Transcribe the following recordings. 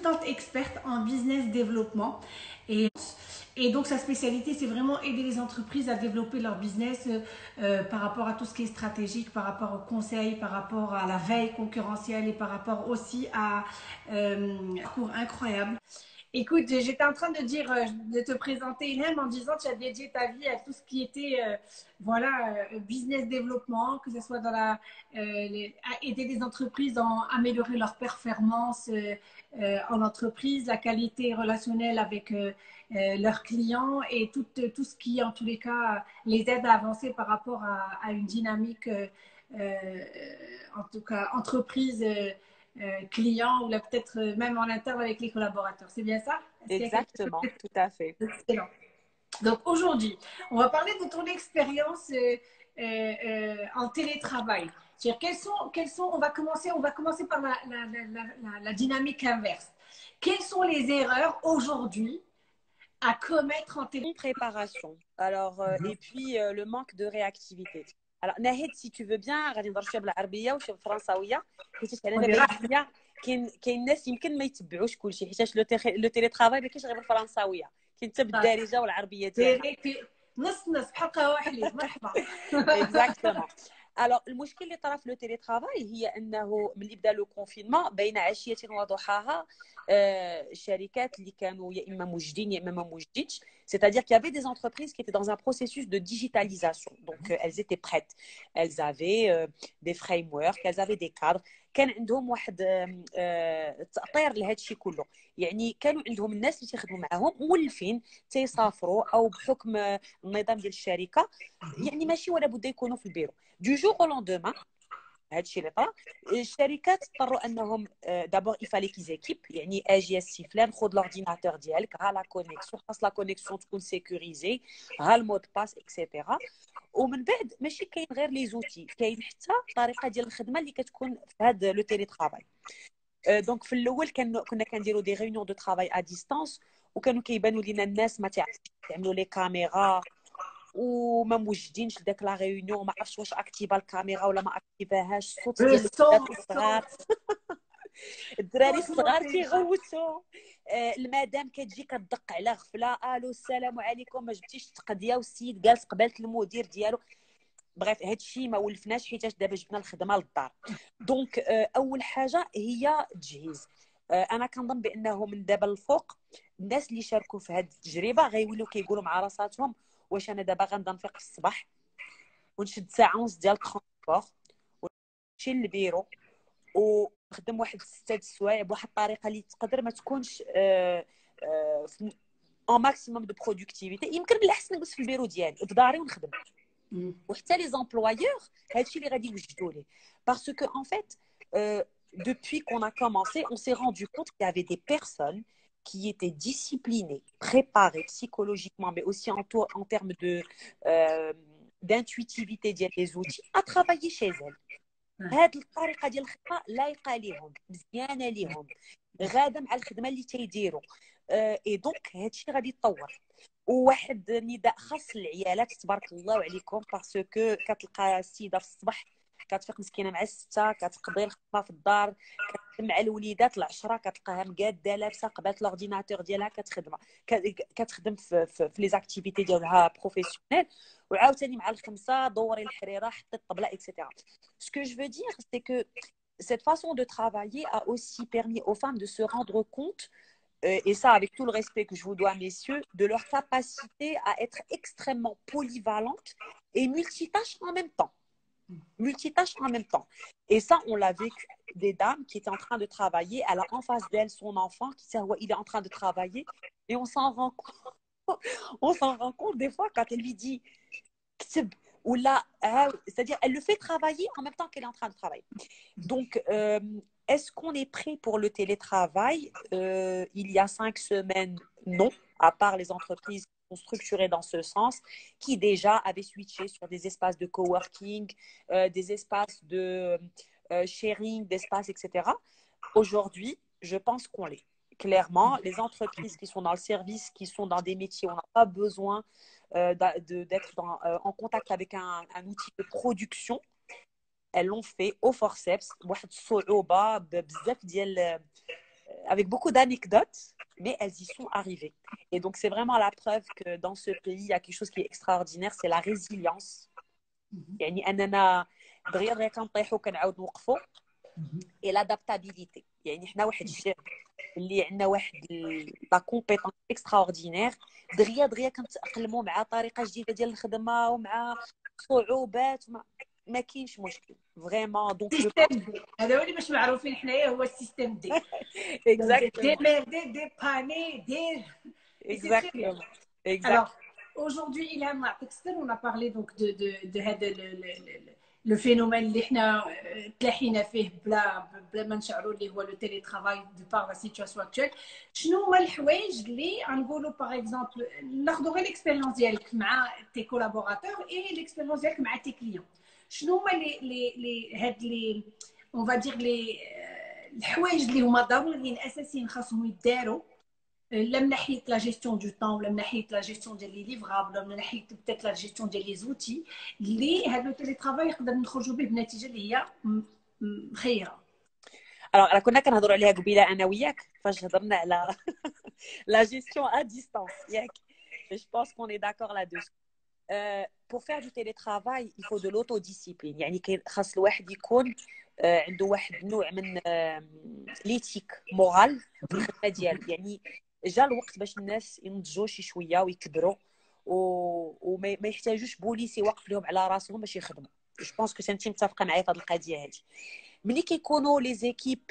consultante experte en business développement. Et, et donc, sa spécialité, c'est vraiment aider les entreprises à développer leur business par rapport à tout ce qui est stratégique, par rapport aux conseils, par rapport à la veille concurrentielle et par rapport aussi à un cours incroyable. Écoute, j'étais en train de dire, de te présenter Ilham en disant que tu as dédié ta vie à tout ce qui était, voilà, business développement, que ce soit dans à aider les entreprises à améliorer leur performance en entreprise, la qualité relationnelle avec leurs clients et tout ce qui, en tous les cas, les aide à avancer par rapport à une dynamique, en tout cas, entreprise. Client ou peut-être même en interne avec les collaborateurs. C'est bien ça? Est-ce qu'il y a quelque Exactement, tout à fait. chose d'excellent? Donc aujourd'hui, on va parler de ton expérience en télétravail. On va commencer par la dynamique inverse. Quelles sont les erreurs aujourd'hui à commettre en télétravail? En préparation. Alors, et puis le manque de réactivité. Alors, Nahid, si tu veux bien, غادي نهضر شويه بالعربيه وشويه بالفرنساويه حيت انا On est باين ravis. ليا كاين ناس يمكن ما يتبعوش كلشي حيت لو تيلي ما كاينش غير بالفرنساويه كاين حتى بالدارجه والعربيه ديالنا. نص نص بحال قهوة حليب مرحبا. اكزاكتومون. الوغ المشكل اللي طرا في لو تيلي ترافاي هي انه ملي بدا لو كونفينمون بين عشيه وضحاها الشركات اللي كانوا يا اما موجدين يا اما ما موجدينش. C'est-à-dire qu'il y avait des entreprises qui étaient dans un processus de digitalisation. Donc, elles étaient prêtes. Elles avaient des frameworks, elles avaient des cadres. كان عندهم واحد تأطير لهذا الشيء كله. يعني كانوا عندهم الناس اللي تيخدموا معاهم مولفين تيسافروا او بحكم النظام ديال الشركه يعني ماشي ولا بد يكونوا في البيرو دو جور او لوندومان. هذا الشيء اللي طرا الشركات اضطروا انهم دابور يفالي كيزيكيب يعني اجي السي فلان خذ لورديناتور ديالك ها لا كونيكسيون خاص لا كونيكسيون تكون سيكوريزي ها المود باس اكسيتيرا. ومن بعد ماشي كاين غير لي زوتي كاين حتى الطريقه ديال الخدمه اللي كتكون في هذا لو تيلي ترافاي. دونك في الاول كنا كنديروا دي ريونيون دو ترافاي ا ديستانس وكانوا كيبانوا لينا الناس ما تعرفوش يعملوا لي كاميرا وما موجدينش داك لا ريونيون ما عرفتش واش اكتيفا الكاميرا ولا ما اكتيفاهاش الصوت Le ديال son, الولاد الصغار الدراري صوت الصغار موتيفا. كيغوتوا المدام كتجي كتدق على غفله الو السلام عليكم ما جبتيش التقضيه والسيد جالس قبالة المدير ديالو. بغيت هادشي ما ولفناش حيتاش دابا جبنا الخدمه للدار. دونك اول حاجه هي التجهيز. انا كنظن بانه من دابا الفوق الناس اللي شاركوا في هذه التجربه غيوليو كيقولوا مع راساتهم واش انا دابا غنبدا نفيق في الصباح ونشد ساعه ونص ديال الترونسبور ونمشي للبيرو ونخدم واحد 6 سوايع بواحد الطريقه اللي تقدر ما تكونش ان ماكسيموم دو برودكتيفيتي. يمكن بالاحسن نجلس في البيرو ديالي في داري ونخدم. وحتى لي زامبلويور هادشي اللي غادي يوجدوا ليه parce que en fait depuis qu'on a commencé on s'est rendu compte qu'il y avait des personnes qui étaient disciplinées, préparées psychologiquement mais aussi en termes de d'intuitivité ديال les outils à travailler chez elles. هاد الطريقه ديال الخدمه لايقه ليهم مزيانه ليهم غاده مع الخدمه اللي تيديروا اي دونك هادشي غادي يتطور. وواحد النداء خاص للعيالات تبارك الله عليكم باسكو كتلقى السيده في الصباح كتفيق مسكينه مع 6 كتقضي الخدمه في الدار كتخدم مع الوليدات 10 كتلقاها مقاده لابسه قبالة لورديناتور ديالها كتخدم في لي زاكتيفيتي ديالها بروفيسيونيل وعاوتاني مع 5 دوري الحريره حطي الطبله اكسيتيرا. Ce que je veux dire c'est que cette façon de travailler a aussi permis aux femmes de se rendre compte et ça avec tout le respect que je vous dois messieurs de leur capacité à être extrêmement polyvalente et multitâche en même temps. Multitâche en même temps. Et ça, on l'a vécu. Des dames qui étaient en train de travailler, elle a en face d'elle son enfant qui sait ouais, il est en train de travailler et on s'en rend compte. On s'en rend compte des fois quand elle lui dit ou là, c'est-à-dire elle le fait travailler en même temps qu'elle est en train de travailler. Donc, est-ce qu'on est prêt pour le télétravail il y a 5 semaines, non, à part les entreprises structurées dans ce sens, qui déjà avaient switché sur des espaces de coworking, des espaces de sharing, d'espaces, etc. Aujourd'hui, je pense qu'on l'est. Clairement, les entreprises qui sont dans le service, qui sont dans des métiers où on n'a pas besoin d'être en contact avec un outil de production, elles l'ont fait au forceps. واحد الصعوبة بزاف ديال avec beaucoup d'anecdotes, mais elles y sont arrivées. Et donc, c'est vraiment la preuve que dans ce pays, il y a quelque chose qui est extraordinaire, c'est la résilience. يعني أننا دغيا دغيا كنطيحوا كنعاود نوقفوا. Et l'adaptabilité. يعني حنا واحد الشعب اللي عندنا واحد لا كومبيتونس اكستراوردينير، دغيا دغيا كنتاقلموا مع طريقه جديده ديال الخدمه ومع صعوبات ما كاينش مشكل فريمون. دونك سيستم دي هذا هو اللي باش معروفين حنايا، هو السيستم دي exactement des panés, des... Et c'est très bien. exactement exact. Alors, aujourd'hui, Ilham, on a parlé donc le phénomène اللي احنا تلاحينا فيه بلا ما نشعروا اللي هو لو تيلي ترافاي دو بار لا سيتواسيون اكطوال. شنو هما الحوايج اللي غنقولوا باغ اكزومبل ناخذوا غير الاكسبيريونس ديالك مع تي كولابوراتور اي الاكسبيريونس ديالك مع تي كليون، شنو هما لي هاد لي اون فا دير لي الحوايج اللي هما ضروريين اساسيين خاصهم يداروا، لا من ناحيه لا جيستيون دو طون ولا من ناحيه لا جيستيون ديال لي ليفرابل ولا من ناحيه بتات لا جيستيون ديال لي زوتي اللي هذا لو تيلي ترافاي يقدر نخرجوا به بنتيجه اللي هي خيره. الوغ كنا كنهضروا عليها قبيله انا وياك فاش هضرنا على لا جيستيون ا ديستانس ياك. Je pense qu'on est d'accord là-dessus. Pour faire du télétravail, il faut de l'autodiscipline. يعني خاص الواحد يكون عنده واحد نوع من ليتيك مورال في الخدمه ديالو. يعني جا الوقت باش الناس ينضجوا شي شويه ويكبروا وما يحتاجوش بوليس يوقف لهم على راسهم باش يخدموا. جو بونس كو انت متفقه معايا في هذه القضيه هذه. ملي كيكونوا لي زيكيب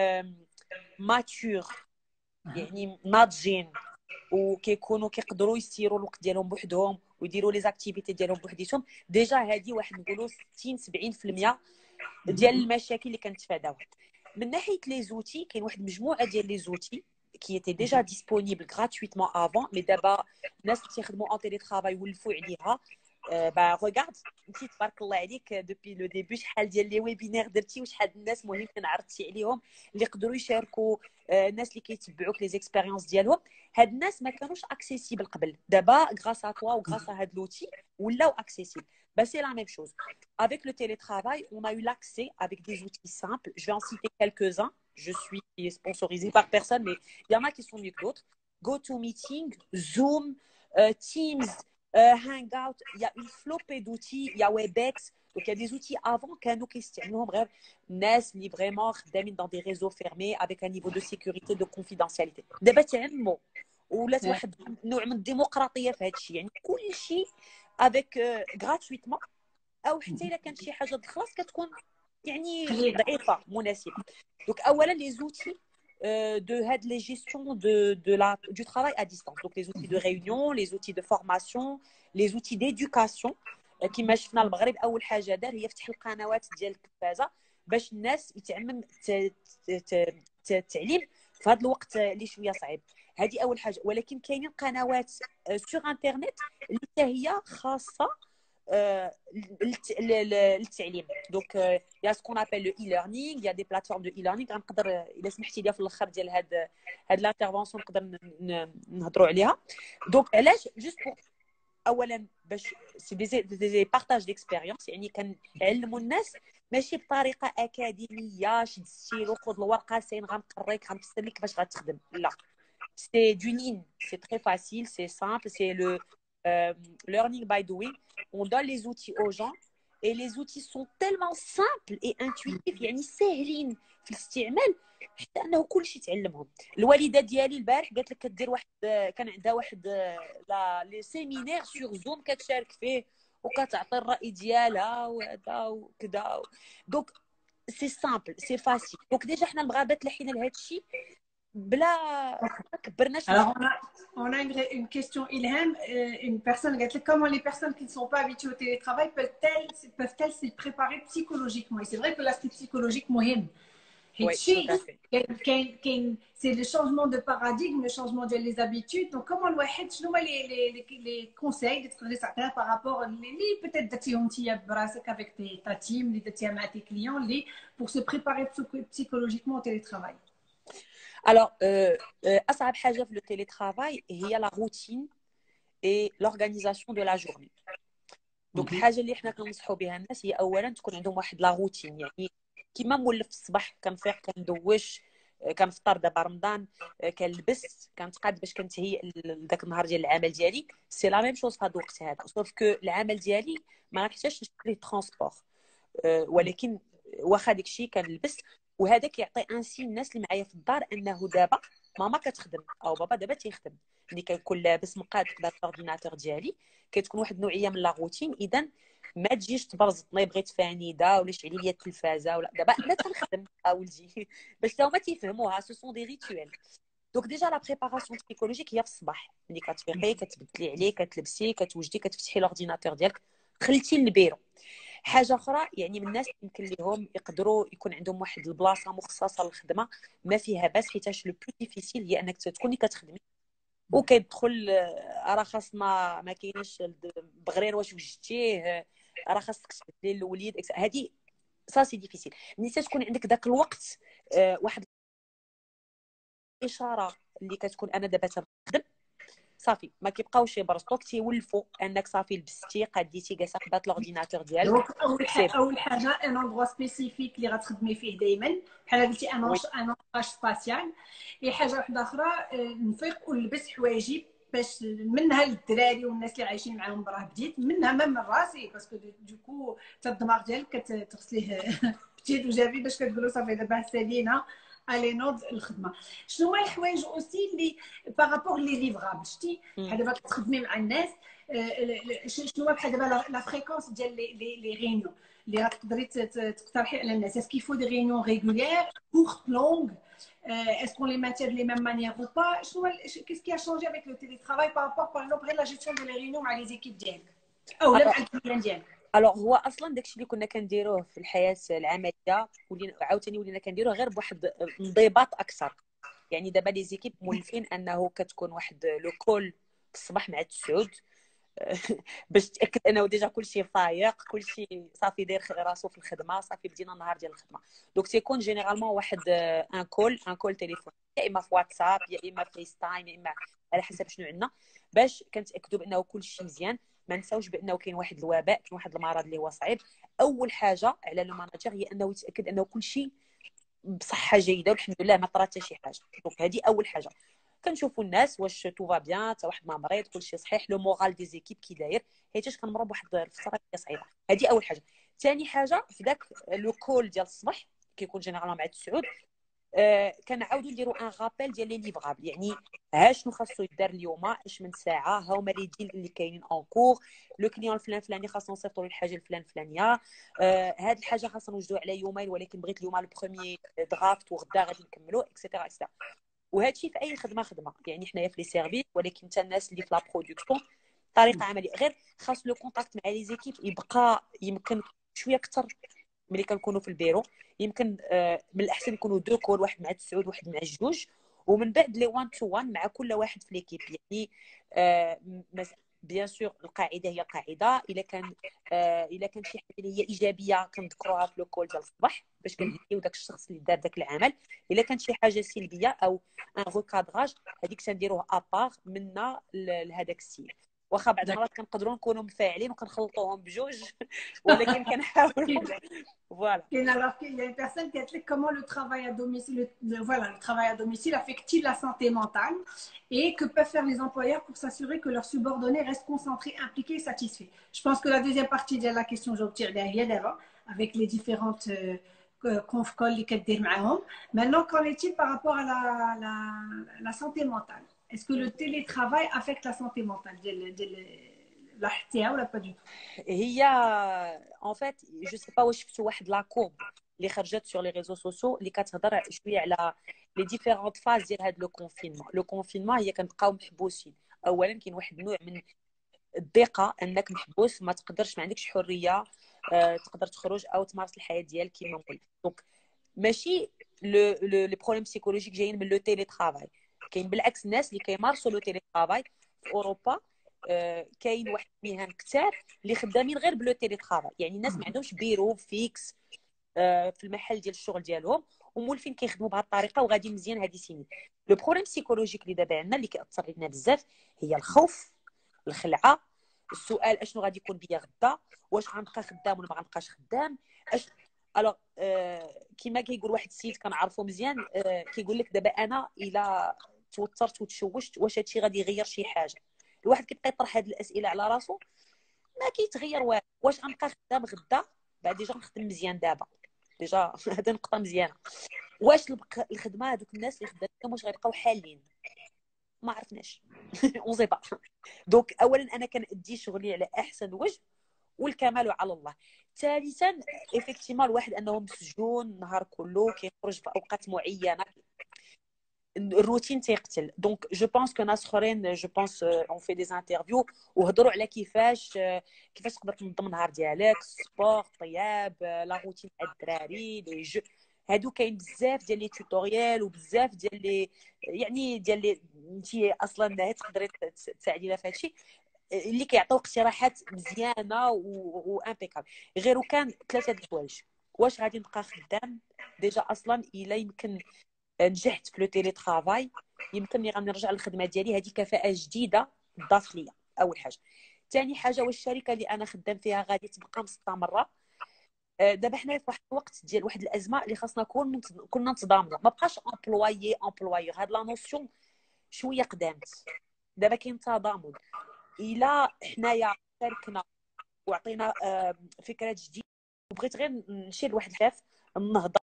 ماتور يعني ناضجين وكيكونوا كيقدروا يسيروا الوقت ديالهم بوحدهم ويديروا لي زاكتيفيتي ديالهم بوحديتهم، ديجا هذه واحد نقولوا 60 70% ديال المشاكل اللي كنتفاداوها. من ناحيه لي زوتي كاين واحد المجموعه ديال لي زوتي qui étaient déjà disponibles gratuitement avant, mais دابا الناس اللي تيخدموا ان تيلي ترافاي ولفوا عليها. با ريغارد انت تبارك الله عليك دوبي لو ديبي شحال ديال لي ويبينير درتي وشحال الناس مهم عرضتي عليهم اللي يقدروا يشاركوا الناس اللي كيتبعوك لي زيكسبيريونس ديالهم. هاد الناس ما كانوش اكسيسيبل قبل، دابا غراس ا توا وغراس ا هاد لوتي ولاو اكسيسيبل. Bah, c'est la même chose. Avec le télétravail, on a eu l'accès avec des outils simples. Je vais en citer quelques-uns. Je suis sponsorisée par personne, mais il y en a qui sont mieux que d'autres. GoToMeeting, Zoom, Teams, Hangout. Il y a une flopée d'outils. Il y a WebEx. Donc, il y a des outils avant كانوا كيستعملوهم غير الناس اللي vraiment خدامين dans des réseaux fermés avec un niveau de sécurité de confidentialité. دابا تعمموا ولات واحد نوع من الديمقراطيه في هذا الشيء. يعني كل شيء افيك غراتويتمون او حتى الا كانت شي حاجه خلاص كتكون يعني ضعيفه مناسبه. دونك اولا لي زوتي de هاد لي جيستيون du travail à distance. Donc les outils de réunion, les outils de formation, les outils d'éducation. كما شفنا المغرب اول حاجه دار هي فتح القنوات ديال التلفازه باش الناس يتعمم التعليم في هذا الوقت اللي شويه صعيب. هذه اول حاجه. ولكن كاينين قنوات سور انترنت اللي هي خاصه للتعليم. دونك يا سكون ابل لو اي ليرنينغ، يا دي بلاتفورم دو اي ليرنينغ. غنقدر الا سمحتي لي في الاخر ديال هاد لانترفونسيون نقدر نهضروا عليها. دونك علاش جوست بور اولا باش سي دي بارطاج ديكسبيريونس. يعني كنعلموا الناس ماشي بطريقه اكاديميه شد السيلو خذ الورقه سين غنقريك غنفسر لك كيفاش غتخدم. لا، c'est du lean, c'est très facile, c'est simple, c'est le learning by doing. On donne les outils aux gens et les outils sont tellement simples et intuitifs يعني ساهلين في الاستعمال حتى انه كلشي تعلمهم. الوالده ديالي البارح قالت لك كدير واحد كان عندها واحد لي سيمينير سور زوم كتشارك فيه وكتعطي الراي ديالها وهذا وكذا. دونك سي سامبل سي فاسيل. دونك ديجا حنا المغاربه تلحينا لهذا الشيء بلا كبرناش. Alors on a une question Ilham, une personne comment les personnes qui ne sont pas habituées au télétravail peuvent-elles se préparer psychologiquement. Et c'est vrai que l'aspect psychologique مهم. Oui, tout à fait. C'est le changement de paradigme, le changement des habitudes. Donc, comment les conseils par rapport peut-être avec ta team, avec tes clients, pour se préparer psychologiquement au télétravail? Alors, أصعب حاجة في le télétravail هي la routine et l'organisation de la journée. Donc الحاجة اللي حنا كننصحوا بها الناس هي أولا تكون عندهم واحد لا روتين. يعني كيما مولف الصباح كنفيق كندوش كنفطر دابا رمضان، كنلبس كنتقاد باش كنتهيئ لذاك النهار ديال العمل ديالي. سي لا ميم شوز في هذا الوقت هذا، سوف كو العمل ديالي ما نحتاجش نشري ترونسبور، ولكن واخا داكشي كنلبس. وهذا كيعطي انسي الناس اللي معايا في الدار انه دابا ماما كتخدم او بابا دابا تيخدم. ملي كنكون لابس مقاد قدام الاورديناتور ديالي كتكون واحد النوعيه من لا روتين. اذا ما تجيش تبرزطني بغيت فانيده ولا شعلي لي التلفازه ولا دابا انا تنخدم ولدي باش تا هما تيفهموها. سو سون دي ريتوال. دونك ديجا لا بريباراسيون سيكولوجيك هي في الصباح، ملي كتفيقي كتبدلي عليه كتلبسي كتوجدي كتفتحي الاورديناتور ديالك دخلتي للبيرو. حاجه اخرى يعني من الناس يمكن لهم يقدروا يكون عندهم واحد البلاصه مخصصه للخدمه ما فيها باس، حيتاش لو بلو ديفيسيل هي انك تكوني كتخدمي وكيدخل راه خاصنا ما كايناش بغرير واش وجدتيه، راه خاصك تبدلي للوليد هذه سا سي ديفيسيل. ملي تكون عندك ذاك الوقت واحد الاشاره اللي كتكون انا دابا تنخدم صافي ما كيبقاوش يبرزطوك، تيولفوا انك صافي لبستي قاديتي جالسه قدام الاورديناتور ديالك. دونك اول حاجه ان اندروا سبيسيفيك اللي غتخدمي فيه دائما بحال قلتي ان اونطاج سباسيال. اي حاجه واحده اخرى نفيق ونلبس حوايجي باش منها للدراري والناس اللي عايشين معاهم براه بديت منها من راسي باسكو دوكو حتى الدماغ ديالك كتغسليه بتيت وجافي باش كتقولوا صافي دابا سالينا الي نوض الخدمه. شنو هما الحوايج اوسي اللي بارابور لي ليفرابل شتي بحال دابا كتخدمي مع الناس شنو بحال دابا لا فريكونس ديال لي ريونيون اللي غتقدري تقترحي على الناس؟ اسكو يفو دي ريونيون ريغولير كورت لونغ est-ce qu'on les maintient de les mêmes manières ou pas? Qu'est-ce qui a changé avec le télétravail par rapport par exemple à la gestion de les réunions مع les équipes ديالك او لا مع الكليان ديالك؟ الوغ هو اصلا داكشي اللي كنا كنديروه في الحياه العمليه ولينا عاوتاني ولينا كنديروه غير بواحد انضباط اكثر. يعني دابا لي زيكيب مولفين انه كتكون واحد لو كول في الصباح مع التسعود باش تاكد انه ديجا كلشي فايق كلشي صافي داير راسو في الخدمه صافي بدينا النهار ديال الخدمه. دونك تيكون جينيرالمون واحد ان كول تليفون يا اما في واتساب يا اما فيس تايم يا اما على حسب شنو عندنا باش كنتاكدوا بانه كلشي مزيان. ما نساوش بانه كاين واحد الوباء كاين واحد المرض اللي هو صعيب. اول حاجه على لو ماناجير هي انه يتاكد انه كلشي بصحه جيده والحمد لله ما طرات حتى شي حاجه. دونك هذه اول حاجه. كنشوفوا الناس واش تو فا بيان حتى واحد ما مريض كلشي صحيح لو مورال دي زيكيب كي داير حيتاش كنمروا بواحد الفتره اللي صعيبه. هذه اول حاجه. ثاني حاجه في ذاك لو كول ديال الصباح كيكون جينيرالمون مع التسعود كنعاودوا نديروا ان رابيل ديال لي ليفرابل. يعني ها شنو خاصو يدار اليوم اش من ساعه ها هما لي ديل اللي كاينين اون كور لو كليون الفلان فلاني خاصنا نصيفطوا له الحاجه الفلان فلانيه هاد الحاجه خاصنا نوجدوها على يومين ولكن بغيت اليوم البروميي درافت وغدا غادي نكملوا اكسيتيرا اكسيتيرا. وهذا الشيء في اي خدمه يعني حنايا في لي سيرفيس ولكن حتى الناس اللي في لا برودكسيون طريقه عمليه غير خاص لو كونتاكت مع لي زيكيب يبقى يمكن شويه اكثر ملي كنكونوا في البيرو. يمكن من الاحسن يكونوا دو كول واحد مع التسعود واحد مع الجوج ومن بعد لي 1 تو 1 مع كل واحد في ليكيب. يعني بيان سور القاعده هي القاعده الا كان شي حاجه اللي هي ايجابيه كنذكروها في لو كول ديال الصباح باش كنهنيو داك الشخص اللي دار داك العمل. الا كانت شي حاجه سلبيه او ان ريكادراج هذيك تنديروه ابار منا لهذاك السيد. واخا بعض المرات كنقدروا نكونوا مفاعلين وكنخلطوهم بجوج ولكن كنحاولوا voilà. Alors qu'il y a une personne qui a dit comment le travail à domicile, voilà, le travail à domicile affecte-t-il la santé mentale et que peuvent faire les employeurs pour s'assurer que leurs subordonnés restent concentrés, impliqués et satisfaits. Je pense que la deuxième partie de la question, je retire derrière d'abord avec les différentes conf calls les qu'elles معاهم. Maintenant, qu'en est-il par rapport à la santé mentale? Est-ce que le télétravail affecte la santé mentale لا حتى ولا با دو هي ان فيت جو سي با واش شفتوا واحد لا كورب اللي خرجت سور لي ريزو سوسيو اللي كتهضر شويه على لي ديفيرونت فاز ديال هذا لو كونفينمون. هي كنبقاو محبوسين. اولا كاين واحد النوع من الضيقه انك محبوس ما تقدرش ما عندكش حريه تقدر تخرج او تمارس الحياه ديالك كيما قلت. دونك ماشي لي بروبليم سيكولوجيك جايين من لو تيلي ترافاي. كاين بالعكس الناس اللي كيمارسوا لو تيلي ترافاي في اوروبا كاين واحد المهن كثار اللي خدامين غير بلو تيلي ترافاي. يعني الناس ما عندهمش بيرو فيكس في المحل ديال الشغل ديالهم ومولفين كيخدموا بهذه الطريقه وغادي مزيان هذه سنين. لو بروبليم سيكولوجيك اللي دابا عندنا اللي كيأثر علينا بزاف هي الخوف الخلعه السؤال اشنو غادي يكون بيا غدا واش غنبقى خدام ولا ما غنبقاش خدام الوغ كيما كيقول واحد السيد كنعرفو مزيان، كيقول لك دابا انا الا توترت وتشوشت واش هادشي غادي يغير شي حاجه؟ الواحد كيبقى يطرح هاد الاسئله على راسو، ما كيتغير والو. واش غنبقى خدام غدا؟ بعد ديجا نخدم مزيان دابا ديجا هذا نقطه مزيانه. واش الخدمه هذوك الناس اللي خدامين واش غيبقاو حالين؟ ما عرفناش اون سي با. دونك اولا انا كنأدي شغلي على احسن وجه، والكمال على الله. ثالثا ايفيكتيمون الواحد انه مسجون النهار كله، كيخرج في اوقات معينه، الروتين تيقتل. دونك جو بونس كو ناس اخرين جو بونس اون في دي انترفيو وهضروا على كيفاش تقدر تنظم النهار ديالك، السبور، الطياب، لا روتين تاع الدراري، لي جو. هادو كاين بزاف ديال لي توتوريال وبزاف ديال لي يعني ديال لي انت اصلا تقدري تساعدينا في هادشي اللي كيعطيو اقتراحات مزيانه وامبيكابل. غير كان ثلاثه د الحوايج. واش غادي نبقى خدام ديجا اصلا الا يمكن نجحت في لو تيلي ترافاي، يمكن لي غنرجع للخدمه ديالي، هذه كفاءه جديده ضافت ليا اول حاجه. ثاني حاجه واش الشركه اللي انا خدام فيها غادي تبقى مستمره؟ دابا حنا في واحد الوقت ديال واحد الازمه اللي خاصنا كنا نتضامنوا، ما بقاش امبلوايور. هاد لا نوسيون شويه قدامت، دابا كاين تضامن. الا حنايا شاركنا وعطينا فكرات جديده، وبغيت غير نشير لواحد الخلاف النهضه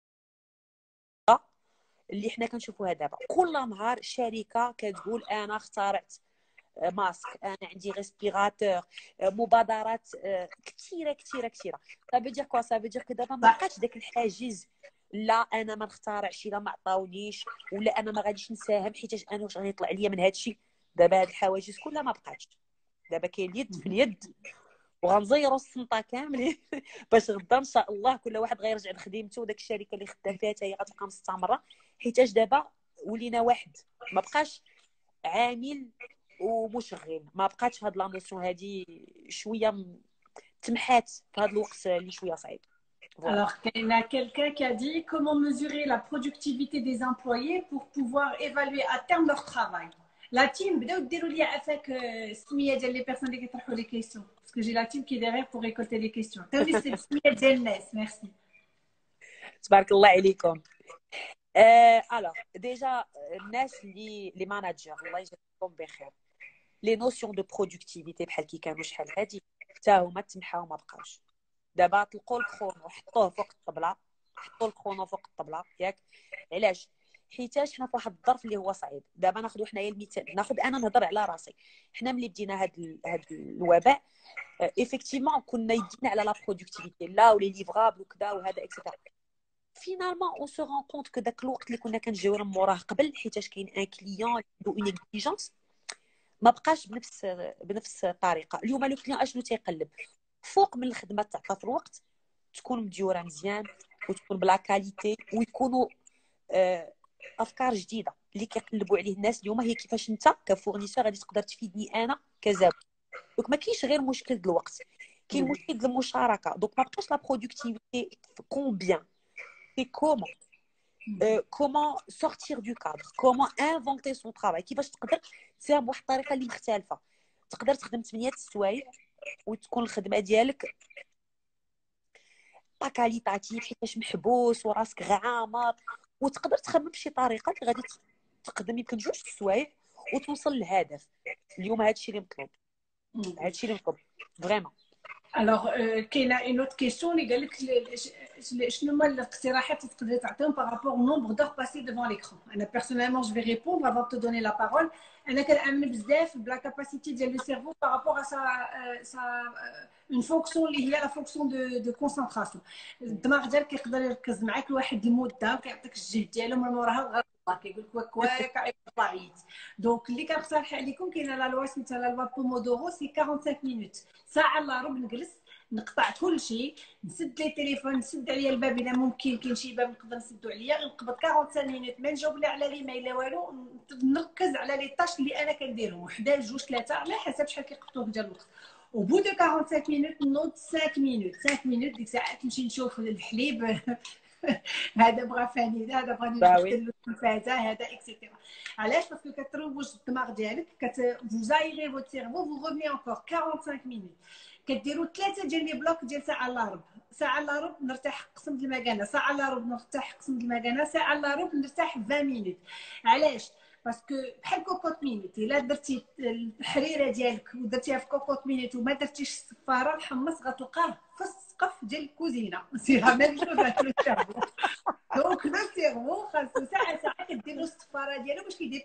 اللي حنا كنشوفوها دابا. كل نهار شركه كتقول انا اخترعت ماسك، انا عندي ريسبيراتور، مبادرات كثيره كثيره كثيره. صافي دير كوا؟ صافي دير كو دابا ما بقاش داك الحاجز، لا انا ما نخترعش الا ما عطاونيش، ولا انا ما غاديش نساهم حيت انا واش غادي يطلع ليا من هذا الشيء. دابا هاد الحواجز كلها ما بقاتش، دابا كاين اليد في اليد، وغنزيروا السنطه كاملين باش غدا ان شاء الله كل واحد غيرجع لخدمته، وداك الشركه اللي خدام فيها حتى هي غتبقى مستمره، حيتاش دابا ولينا واحد، ما بقاش عامل ومشغل. ما بقاتش هاد لا نوسيون هادي، شويه تمحات في هاد الوقت اللي شويه صعيب. Alors, il y a quelqu'un qui a dit comment mesurer la productivité des employés pour pouvoir évaluer à terme leur travail. La team, بداو ديروا لي عافاك السميه ديال لي بيرسون اللي كيطرحوا لي كيسيون باسكو جي لا تيم كي ديغيغ بور ريكولتي لي كيسيون. عطيوني السميه ديال الناس. ميرسي. تبارك الله عليكم. الوغ ديجا الناس اللي ماناجر الله يجازيكم بخير، لي نوسيون دو برودكتيفيتي بحال كي كانوا شحال هادي حتى هما تمحاو ما بقاوش. دابا طلقوا الكرونو حطوه فوق الطبله، حطوا الكرونو فوق الطبله ياك. علاش؟ حيتاش حنا في واحد الظرف اللي هو صعيب. دابا ناخذ حنايا المثال، ناخذ انا نهضر على راسي. حنا ملي بدينا هاد الوباء ايفيكتيفمون كنا يدينا على لا برودكتيفيتي لا ولي ليفرابل وكذا وهذا اكسيتيرا. فينالمون اون سو رون كونت كو داك الوقت اللي كنا كنجيو موراه قبل، حيتاش كاين ان كليون عنده اون اكزيجونس، ما بقاش بنفس الطريقه. اليوم لو كليون اشنو تيقلب؟ فوق من الخدمه تعطى في الوقت، تكون مديوره مزيان وتكون بلا كاليتي، ويكونوا افكار جديده اللي كيقلبوا عليه الناس. اليوم هي كيفاش انت كفورنيسور غادي تقدر تفيدني انا كزبون. دونك ما كاينش غير مشكل د الوقت، كاين مشكل د المشاركه. دونك ما بقاش لا برودكتيفيتي كومبيان، سي كومون comment sortir du cadre, comment inventer son travail. كيفاش تقدر تسير بواحد الطريقه اللي مختلفه، تقدر تخدم 8 السوايع وتكون الخدمه ديالك با كاليتاتيف حيتاش محبوس وراسك عامر، وتقدر تخمم بشي طريقه اللي غادي تخدم يمكن 2 السوايع وتوصل للهدف. اليوم هادشي اللي مطلوب، هادشي اللي مطلوب فريمون. Alors, كاينه une autre question اللي قال لك شنو هما الاقتراحات اللي تقدري تعطيهم par rapport au nombre d'heures passées devant l'écran. انا personnellement je vais répondre avant de te donner la parole. انا كنامن بزاف بلا كاباسيتي ديال لو سيرفو par rapport à sa une fonction اللي هي la fonction de concentration. الدماغ ديالك كيقدر يركز معاك لواحد المده وكيعطيك الجهد ديالو من موراها كيقول لك واك عيط. دونك اللي كنقترح عليكم كاينه لا لوا سميتها لا لوا بومودورو، سي 45 مينوت، ساعه الا ربع نجلس نقطع كل شيء، نسد لي تليفون، نسد عليا الباب الا ممكن، كاين شي باب نقدر نسدو عليا، نقبض 45 مينوت ما نجاوب لا على ليميل لا والو، نركز على لي طاش اللي انا كنديرهم، وحده جوج ثلاثه على حسب شحال كيقبطوك ديال الوقت. وبو دو 45 مينوت نوض 5 مينوت ديك الساعه تمشي نشوف الحليب هذا بغى فاني، هذا بغى Bah نجبد oui. له التلفازه، هذا اكسيتيرا. علاش؟ باسكو كتروج الدماغ ديالك، فوزايري فوت سيرفو، فو روفني انكور 45 مينوت، كديروا ثلاثه ديال لي بلوك ديال ساعه الا ربع، ساعه الا ربع نرتاح قسم المكانه، ساعه الا ربع نرتاح قسم المكانه، ساعه الا ربع نرتاح 20 مينوت. علاش؟ باسكو بحال كوكوط مينيت، الا درتي الحريره ديالك ودرتيها في كوكوط مينيت وما درتيش الصفاره، الحمص غتلقاه في السقف ديال الكوزينه. سي لا ميم شوز avec le cerveau. دونك لو سيرفو خاصو ساعه ساعه كدير له الصفاره ديالو باش كيدير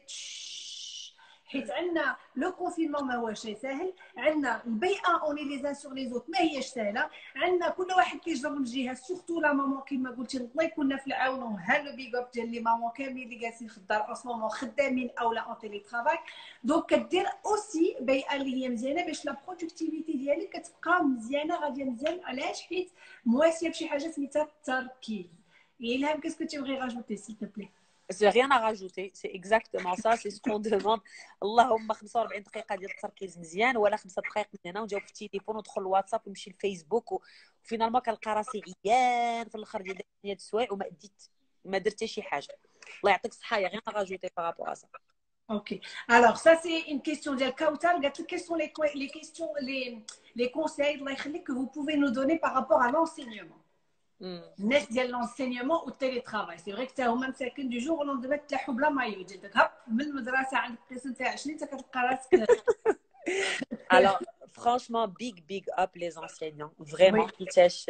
حيت عندنا لو كونفينمون ما هوش ساهل، عندنا البيئه اوني لي زان سور لي زوت ما هيش ساهله، عندنا كل واحد كيجرب من جهه، سورتو لا مامون كيما قلتي الله يكون في العون، وها لو بيغ اب ديال لي مامون كاملين اللي جالسين في الدار اون مومون خدامين او لا اون تيلي ترافاي. دونك كدير اوسي بيئه اللي هي مزيانه باش لا برودكتيفيتي ديالك كتبقى مزيانه غاديه مزيان. علاش؟ حيت مواسيه بشي حاجه سميتها التركيز. Ilham, qu'est-ce que tu aimerais rajouter, s'il te plaît? J'ai rien à rajouter, c'est exactement ça, c'est ce qu'on demande. اللهم 45 دقيقة ديال التركيز مزيان، ولا 5 دقائق من هنا ونجاوب في التليفون وندخل الواتساب ونمشي للفيسبوك وفينالمون كنلقى راسي عيان في الاخر ديال 8 السوايع وما اديت ما درت حتى شي حاجة. الله يعطيك الصحة، يا rien à rajouter par rapport à ça. Ok. Alors, ça, c'est une question de Kautal. Quels sont les questions, les conseils que vous pouvez nous donner par rapport à l'enseignement? الناس ديال l'enseignement au télétravail. C'est vrai que tu as هما مساكن du jour au lendemain تلاحوا بلا مايو ديالك، هب من المدرسه عندك قسم تاع 20 انت كتلقى راسك. Alors, franchement, big up les enseignants. Vraiment, Oui. حيتاش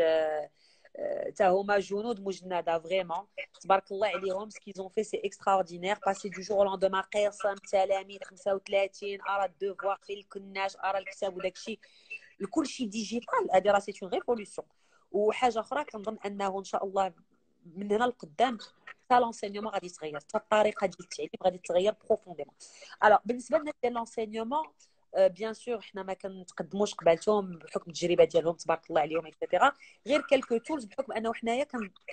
تا هما جنود مجندة vraiment. تبارك الله عليهم. Ce qu'ils ont fait, c'est extraordinaire. Passer du jour au lendemain قسم تلاميذ 35 ارى الدوفوار في الكناش ارى الكتاب وداك الشيء الكل شيء ديجيتال. هذه راه سي اون ريفولوسيون. وحاجه اخرى كنظن انه ان شاء الله من هنا لقدام حتى لونسينيومون غادي يتغير، حتى الطريقه ديال التعليم غادي تتغير بروفونديمون. الوغ بالنسبه لنا ديال لونسينيومون بيان سور حنا ما كنتقدموش قبالتهم بحكم التجربه ديالهم تبارك الله عليهم اكسيتيرا، غير كالكو تولز بحكم انه حنايا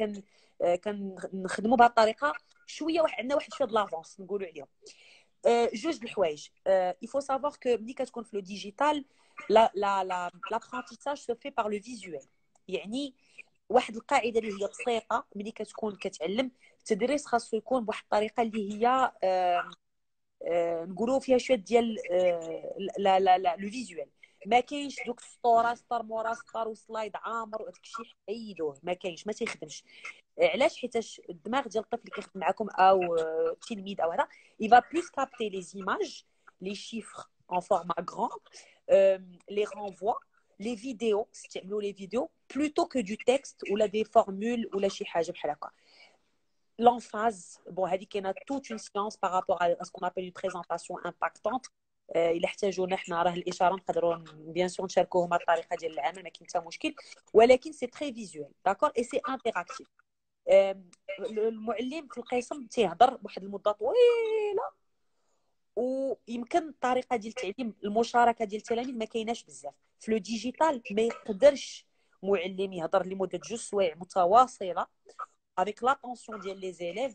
كنخدموا بهذه الطريقه شويه، عندنا واحد شويه د لافونس نقولوا عليهم. جوج د الحوايج. il faut savoir que ملي كتكون في لو ديجيتال l'apprentissage se fait par le visuel. يعني واحد القاعده اللي هي بسيطه، ملي كتكون كتعلم التدريس خاصو يكون بواحد الطريقه اللي هي نقولوا فيها شويه ديال لا لو فيزوال. ما كاينش دوك السطور سطر مورا سطر وسلايد عامر وداك الشيء حيدوه، ما كاينش، ما تيخدمش. علاش؟ حيتاش الدماغ ديال الطفل اللي كيخدم معكم او التلميذ او هذا il va plus capter les images, les chiffres en format grand, les renvois, les vidéos, استعملوا les vidéos plutôt que du texte ou la des formules ou la شي حاجه بحال هكا. l'emphase bon هذه كاينه toute une science par rapport à ce qu'on appelle une présentation impactante. الا احتاجونا حنا راه الاشاره نقدروا بيان سور نشاركوهم على الطريقه ديال العمل، ما كاين حتى مشكل، ولكن سي تري فيزوال داكور اي سي انتراكتيف. المعلم في القسم تيهضر بواحد المده طويله، ويمكن الطريقه ديال التعليم المشاركه ديال التلاميذ ما كايناش بزاف. في لو ديجيتال ما يقدرش معلم يهضر لمده 2 سوايع متواصله افيك لاتونسيون ديال لي زيليف،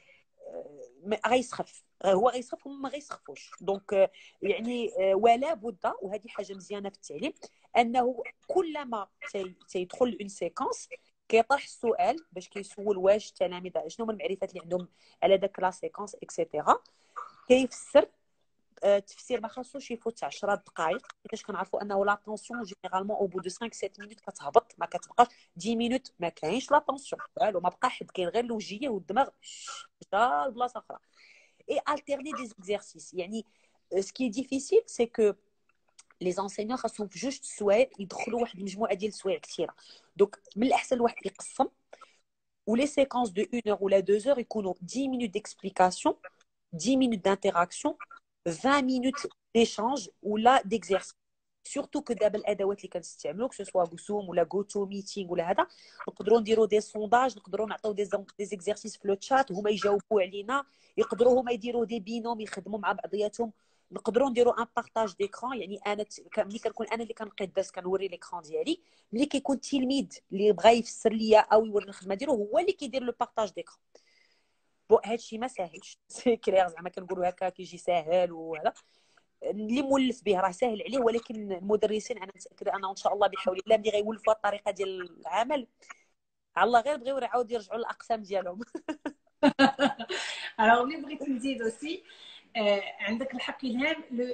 غيسخف، هو غيسخف وهم ما غيسخفوش. دونك يعني ولا بد، وهذه حاجه مزيانه في التعليم، انه كلما تيدخل اون سيكونس كيطرح السؤال باش كيسول واش التلاميذ شنو هما المعرفات اللي عندهم على داك لا سيكونس اكسيتيرا. كيفسر التفسير ما خاصوش يفوت 10 دقائق، حيت كنعرفوا انه لاتونسيون جينيرالمون او بو دو 5 7 مينوت كتهبط، ما كتبقاش 10 مينوت، ما كاينش لاتونسيون والو، ما بقى حد، كاين غير الوجهيه والدماغ مشى لبلاصه اخرى. اي التيرني دي زيكزارسيس. يعني سكي ديفيسيل سي كو لي زونسينيون خاصهم في 2 سوايع يدخلوا واحد المجموعه ديال السوايع كثيره. دونك من الاحسن الواحد يقسم، ولي سيكونس دو 1 اور ولا 2 اور يكونوا 10 مينوت ديكسبليكاسيون، 10 minutes d'interaction, 20 minutes d'échange ou là d'exercice. Surtout que دابا الادوات اللي كنستعملوا que ce soit Zoom ولا GoTo Meeting ولا هذا، نقدروا نديروا دي سونداج، نقدروا نعطيو دي زيكزارسيس في لو تشات هما يجاوبوا علينا، يقدروا هما يديروا دي بينوم يخدموا مع بعضياتهم، نقدروا نديروا ان بارطاج ديكران. يعني انا ملي كنكون انا اللي كنلقي الدرس كنوري ليكران ديالي، ملي كيكون التلميذ اللي بغى يفسر ليا او يوري الخدمه ديالو هو اللي كيدير لو بارطاج ديكران. بون هادشي ما ساهلش سي كلير، زعما كنقولوا هكا كيجي ساهل وهذا اللي مولف به راه ساهل عليه، ولكن المدرسين انا متاكده انه ان شاء الله بحول الله ملي غيولفوا الطريقه ديال العمل الله غير بغيو يعاودوا يرجعوا للاقسام ديالهم. alors اللي بغيت نزيد aussi عندك الحق إلهام.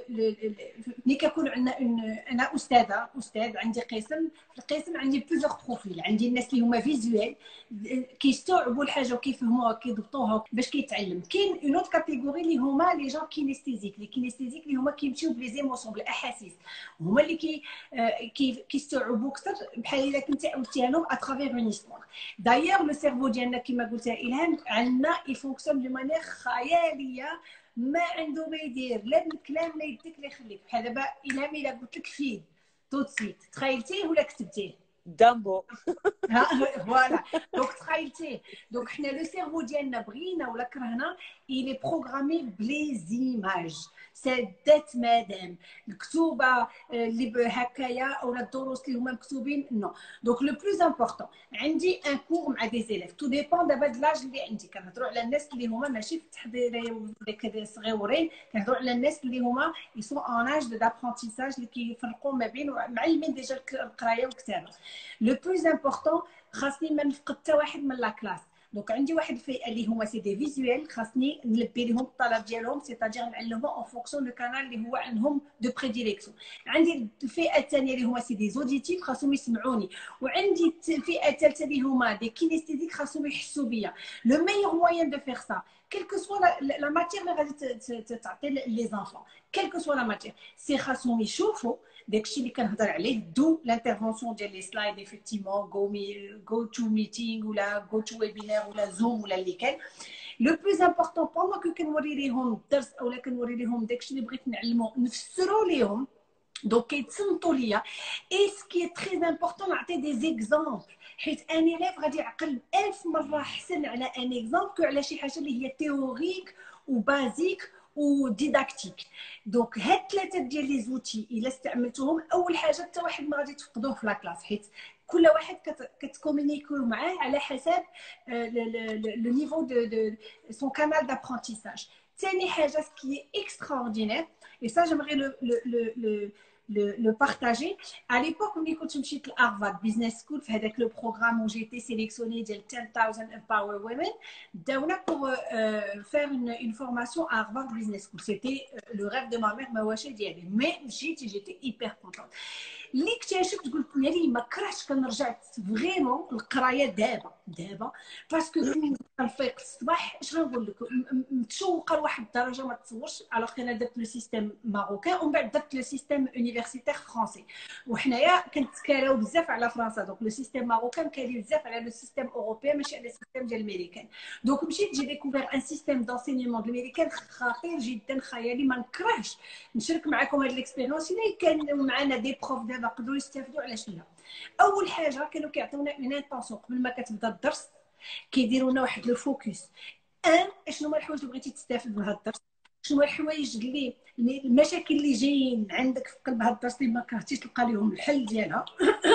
ملي كيكون عندنا انا استاذ عندي قسم، في القسم عندي بلوزيغ بروفيل. عندي الناس اللي هما فيزوال كيستوعبوا الحاجه وكيفهموها وكيضبطوها باش كيتعلم. كاين اون اوت كاتيجوري اللي هما لي جون كينيستيزيك. لي كينيستيزيك اللي هما كيمشيو بلي زيموسيون بالاحاسيس، هما اللي كيستوعبوا اكثر بحال الا كنتي عاودتيها لهم اترافير اون هيستوار. دايوغ لو سيرفو ديالنا كما قلتها الهام عندنا يفونكسيون دو مانيير خياليه، ما عنده ما يدير لا بالكلام لا يديك لا يخليك. بحال دابا الهام الا قلت لك فيد تو سيت تخيلتيه ولا كتبتيه؟ دامبو. فوالا دونك تخيلتيه. دونك حنا لو سيرفو ديالنا بغينا ولا كرهنا il est programmé بلي زيماج. سدات مادام الكتوبه اللي هكايا او الدروس اللي هما مكتوبين نو. دونك لو بلوز امبورطون عندي ان كور مع دي زيليف تو ديبون دابا د لاج اللي عندي. كنهضروا على الناس اللي هما ماشي في التحضيري داك صغيورين، كنهضروا على الناس اللي هما يسون ان اج دابرونتيساج اللي كيفرقوا ما بين معلمين ديجا القرايه والكتابه. لو بلوز امبورطون خاصني ما نفقد حتى واحد من لا كلاس. دونك عندي واحد الفئه اللي هما سي دي فيزوال، خاصني نلبي لهم الطلب ديالهم، سيتادير نعلمهم اون فونكسيون لو كانال اللي هو عندهم دو بريديليكسيون. عندي الفئه الثانيه اللي هما سي دي زوديتيف خاصهم يسمعوني، وعندي الفئه الثالثه اللي هما دي كينيستيزيك خاصهم يحسوا بيا. لو ميور موين دو فيغ سا كيل كو سوا لا ماتير اللي غادي تعطي لي زانفون، كيل كو سوا لا ماتير سي خاصهم يشوفوا داكشي اللي كنهضر عليه. دو لانترفونسيون ديال لي سلايد ايفيكتيفمون جو تو ميتينغ ولا جو تو ويبينار ولا زوم ولا اللي كان. لو بلوز امبورطون بوندون كو كنوري ليهم الدرس اولا كنوري ليهم داكشي اللي بغيت نعلمو نفسروا ليهم. دونك كيتصنتوا ليا. اي سكي تري امبورطون نعطي دي زيكزامبل، حيت ان ايليف غادي يعقل 1000 مره احسن على ان اكزامبل كو على شي حاجه اللي هي تيوريك وبازيك وديداكتيك. دونك هاد ثلاثه ديال لي زوتي الا استعملتوهم اول حاجه حتى واحد ما غادي تفقدوه في لا كلاس، حيت كل واحد كتكومونيكيو معاه على حسب لو نيفو دو سون كانال دابرونتيساج. ثاني حاجه سكي اكستراوردينير اي سا جيمري le partager. À l'époque, quand je suis à Harvard Business School, avec le programme où j'ai été sélectionnée de 10,000 Empower Women, pour faire une formation à Harvard Business School. C'était le rêve de ma mère, mais j'étais hyper contente. اللي اكتشفت قلت لي ما كرهتش كنرجع فريمون القرايه دابا باسكو كنفيق الصباح. اش غنقول لك متشوقه لواحد الدرجه ما تصورش. الوغ انا درت لو سيستيم ماروكان ومن بعد درت لو سيستيم يونيفرسيتير فرونسي، وحنايا كنتكالاو بزاف على فرنسا. دونك لو سيستيم ماروكان كاين بزاف على لو سيستيم اوروبيان ماشي على السيستيم ديال الامريكان. دونك مشيت جي ديكوفير ان سيستيم دونسينيمون ديال الامريكان خطير جدا خيالي. ما نكرهش نشارك معكم هاد ليكسبيريونس اللي كان معنا دي بروف دابا قدروا يستافدوا على شنو. اول حاجه كانوا كيعطيونا اون انطونسيون قبل ما كتبدا الدرس، كيديروا لنا واحد لو فوكس شنو هما الحوايج اللي بغيتي تستافد من هذا الدرس، شنو الحوايج اللي المشاكل اللي جايين عندك في قلب هذا الدرس اللي ما كرهتيش تلقى لهم الحل ديالها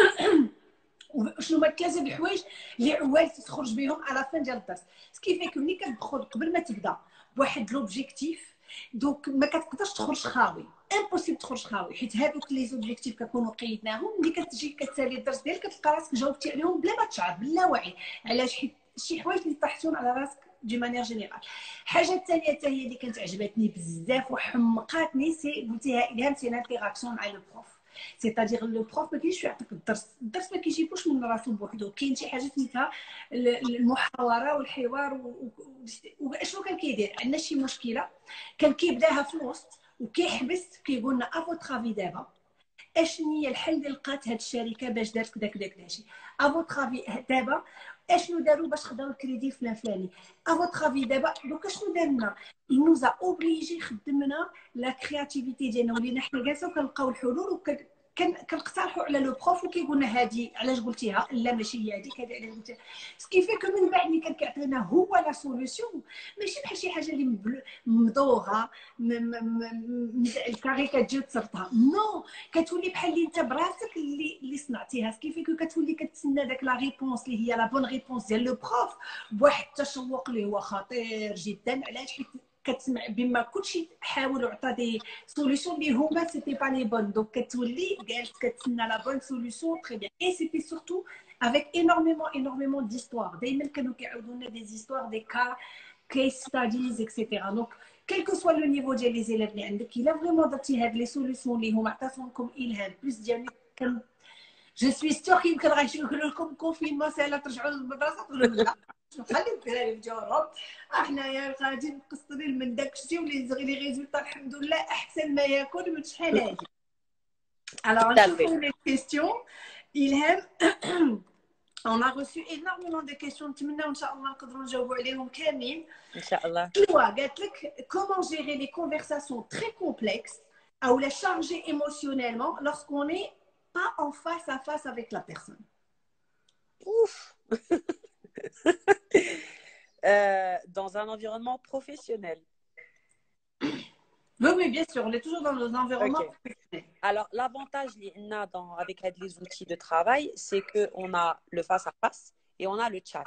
وشنو هما ثلاثه الحوايج اللي عوال تخرج بهم على فين ديال الدرس. سكي فيك ملي كتدخل قبل ما تبدا بواحد لوبجيكتيف دونك ما كتقدرش تخرج خاوي، امبوسيبل تخرج خاوي، حيت هذوك لي زوبجيكتيف كنكونوا قيدناهم. ملي كتجي كتسالي الدرس ديالك كتلقى راسك جاوبتي عليهم بلا ما تشعر بلا وعي. علاش؟ حيت شي حوايج اللي طاحتهم على راسك دي مانيير جينيرال. الحاجه الثانيه حتى هي اللي كانت عجبتني بزاف وحمقاتني سي قلتيها الهام سي لانتيراكسيون مع لو بروف. سيتادير لو بروف ما كاينش يعطيك الدرس ما كيجيبوش من راسو بوحدو. كاين شي حاجه سميتها المحاوره والحوار واشنو كان كيدير. عندنا شي مشكله كان كيبداها في الوسط وكيحبس كيقول لنا افوترافي دابا اشنو هي الحل اللي لقات هاد الشركه باش دارت كذا كذا كذا شي. افوترافي دابا اشنو داروا باش خداو الكريدي فلان افوترافي دابا دوك اشنو دارنا نوزا اوبليجي خدمنا لا كرياتيفيتي ديالنا ولينا حنا جالسين وكنلقاو الحلول كنقترحوا على لو بروف وكيقول لنا هذه علاش قلتيها لا ماشي هي هذيك هذه علاش قلتيها. سكي فيك من بعد ملي كان كيعطينا هو لا سوليوشن ماشي بحال شي حاجه اللي مضوغه الكاري كتجي تصرفها نو كتولي بحال اللي انت براسك اللي صنعتيها. سكي فيك كتولي كتسنى داك لا ريبونس اللي هي لا بون ريبونس ديال لو بروف بواحد التشوق اللي هو خطير جدا. علاش؟ حيت كتسمع بما كلشي حاول وعطى دي سوليوشن اللي هما سيتي با لي بون. دونك كتولي جالس كتسنى لا بون سوليوشن تري بيان. اي سيتي سورتو avec énormément d'histoires. دايما كانوا كيعاودوا لنا des histoires, des cas, case studies, etc. Donc quel que soit le niveau ديال les élèves اللي عندك, الا فريمون درتي هاد لي سوليسيون اللي هما عطاتهم لكم الهام بلس ديال جو سوي سيغ يمكن غيقولوا لكم كونفينمون ساهله ترجعوا للمدرسه تقولوا لا خلي الدراري في جوهم حنايا غادي مقصرين من داك الشيء ولي ريزولطا الحمد لله احسن ما يكون من شحال هادي. Alors, on les questions. Ilham, on a reçu énormément de questions. نتمنى ان شاء الله نقدروا نجاوبوا عليهم كاملين. ان شاء الله. قالت لك comment gérer les conversations très complexes ou les charger émotionnellement lorsqu'on n'est pas en face à face avec la personne. Ouf. Dans un environnement professionnel. Oui, bien sûr, on est toujours dans nos environnements professionnels. Alors, l'avantage avec les outils de travail, c'est qu'on a le face-à-face et on a le chat.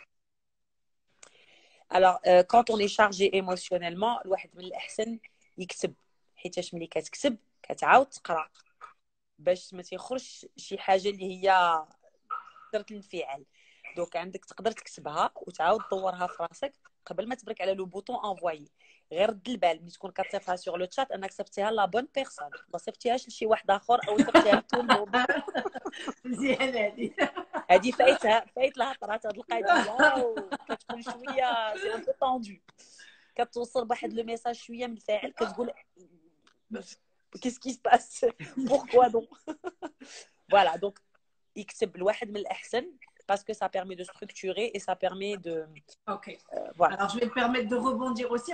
Alors, quand on est chargé émotionnellement, الواحد من الأحسن يكتب حيتاش ملي كتكتب كتعاود تقرا باش ما تيخرجش شي حاجة اللي هي درت الانفعال. دوك عندك تقدر تكتبها وتعاود تدورها في راسك قبل ما تبرك على لو بوطون انفوايي. غير رد البال ملي تكون كتصيفطها سور لو تشات انك صيفطيها لا بون بيرسون، ما صيفطيهاش لشي واحد اخر او صيفطيها لتو الموند. مزيان هذه فايت لها طرات هاد القضيه وكتكون شويه سي ان بو طوندو، كتوصل بواحد لو ميساج شويه منفعل كتقول كيس كي سباس بوركوا دون. فوالا دونك يكتب الواحد من الاحسن parce que ça permet de structurer et ça permet de... Ok. Voilà. Alors, je vais me permettre de rebondir aussi.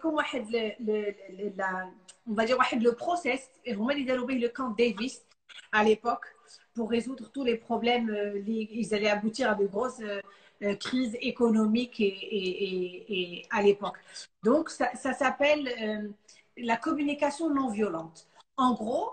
On va dire le process. Et on a développé le camp Davis à l'époque pour résoudre tous les problèmes. Ils allaient aboutir à de grosses crises économiques et à l'époque. Donc, ça s'appelle la communication non violente. En gros,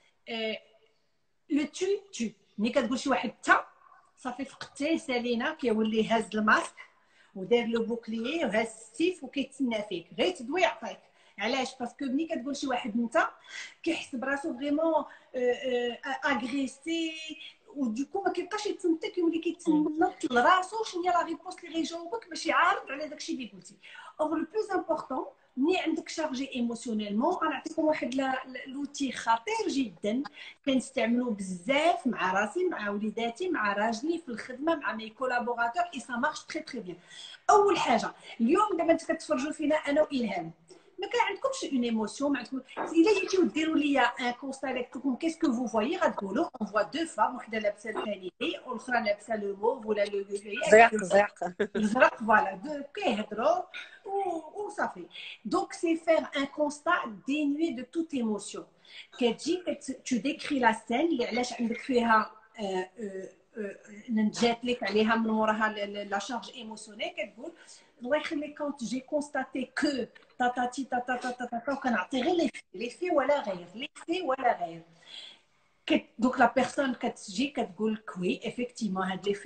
le tu. Ni kad gouchi wahed ta. صافي فقتيه سالينا كيولي هاز الماسك ودار لو بوكليي وهاز السيف وكيتسنى فيك غير تدوي يعطيك. علاش؟ باسكو ملي كتقول شي واحد انت كيحس براسو فريمون اغريسي ودوكو ما كيبقاش يتسنى كيولي كيتسنط لراسو شنو هي لا ريبونس اللي غيجاوبك باش يعارض على داكشي اللي قلتي. اور لو بلوز امبورطون ملي عندك شارجي ايموسيونيلمون غنعطيكم واحد لوتي خطير جدا كنستعملوه بزاف مع راسي مع وليداتي مع راجلي في الخدمه مع مي كولابوراتور اي سا مارش تري بيان. اول حاجه اليوم دابا انت كتفرجوا فينا انا والهام ما كان عندكمش اون ايموسيون، ما عندكم الا جيتو ديروا ليا ان كونستا لكم كيسكو فو فوايي غتقولوا اون فوا دو فام وحده لابسه الثاني والاخرى لابسه لو موف ولا لو زرق فوالا دو كيهضروا وصافي. دونك سي فير ان كونستا دينوي دو توت ايموسيون. كتجي تو ديكري لا سين اللي علاش عندك فيها نجات لك عليها من وراها لا شارج ايموسيونيل. كتقول الله يخليك كونت جي كونستاتي كو تاتاتي تاتا وكنعطي غير لي في ولا غير لي في ولا غير. دوك لا بيرسون كتجي كتقول لك وي افيكتيمون هاد لي في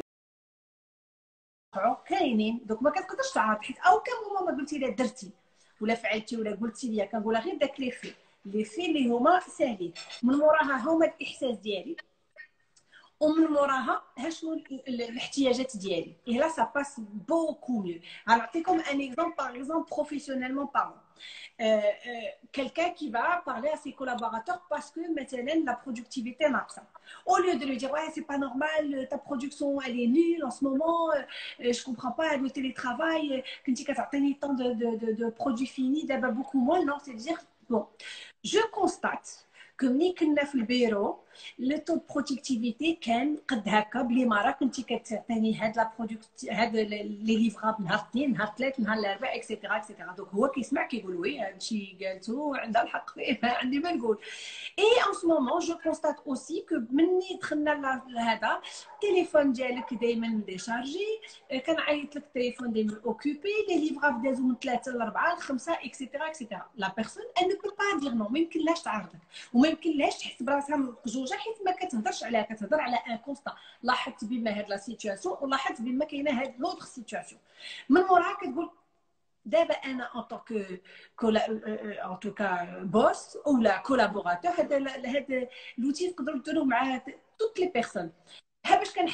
كاينين. دوك ما كتقدرش تعرف حيت او كان ماما ما قلتي لها درتي ولا فعلتي ولا قلتي لي كنقولها غير داك لي في اللي هما ساهلين من وراها هما الاحساس ديالي ومن موراها شنو الاحتياجات ديالي. اي لا سا باس بوكو ميو. غنعطيكم ان اكزومبل باغ اكزومبل بروفيسيونيلمون بارون. quelqu'un qui va parler à ses collaborateurs parce que maintenant la productivité naqsa. Au lieu de lui dire ouais c'est pas normal, ta production elle est nulle en ce moment, je comprends pas le télétravail, كنتي كتعطيني tant de produits finis d'abord beaucoup moins. Non, c'est dire bon, je constate que ملي كنا في البيرو لو طو برودكتيفيتي كان قد هكا بلي مره كنتي كتعطيني هاد لا برودكت هاد لي ليفراب نهار اثنين نهار ثلاث نهار الاربعاء اكسيتيرا اكسيتيرا. دونك هو كيسمع كيقول وي هادشي قالتو عندها الحق فيه ما عندي ما نقول. اي ان سو مومون جو كونستات اوسي كو مني دخلنا لهذا التليفون ديالك دائما مديشارجي كنعيط لك التليفون دائما اوكوبي لي ليفراب دازو من 3 ل 4 ل 5 اكسيتيرا اكسيتيرا. لا بيرسون ان نو بو با دير نو ما يمكنلاش تعارضك وما يمكنلاش تحس براسها مقجوجه حيت ما كتهضرش عليها كتهضر على ان كونستا. لاحظت بما هاد لا سيتوياسيون ولاحظت بما كاينه هاد لوطخ سيتوياسيون من موراها كتقول دابا انا ان طونك ان توكا بوس ولا كولابوراتور هذا لوتي نقدروا نديروه مع توت لي بيرسون. ها باش كنحس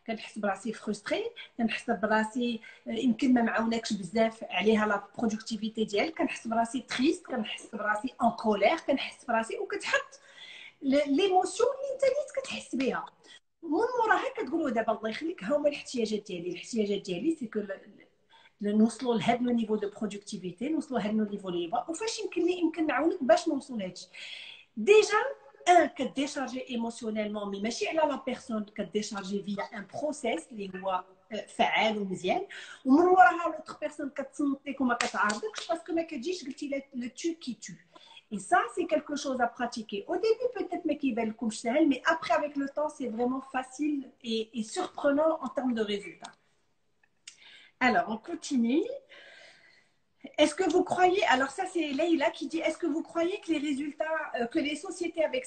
كنحس براسي فرستري، كنحس براسي يمكن ما معاوناكش بزاف عليها لا برودكتيفيتي ديالك، كنحس براسي تريست، كنحس براسي ان كولير، كنحس براسي وكتحط ليموسيون اللي انت نيت كتحس بها. من موراها كتقولوا دابا الله يخليك ها هما الاحتياجات ديالي. الاحتياجات ديالي سي كو نوصلوا لهذا لو نيفو دو برودكتيفيتي، نوصلوا لهذا النيفو اللي يبغى، وفاش يمكن نعاونك باش نوصلوا لهادشي. ديجا كديشارجي ايموسيونيلمون، مي ماشي على لا بيرسون، كديشارجي فيا ان بروسيس اللي هو فعال ومزيان، ومن وراها لوتر بيرسون كتصنتك وما كتعارضكش باسكو ما كتجيش قلتي لو تو كي تو. Et ça, c'est quelque chose à pratiquer. Au début, peut-être, mais qui va le couche seul, mais après, avec le temps, c'est vraiment facile et surprenant en termes de résultats. Alors, on continue. Est-ce que vous croyez, alors ça c'est Leïla qui dit, est-ce que vous croyez que les résultats, que les sociétés avec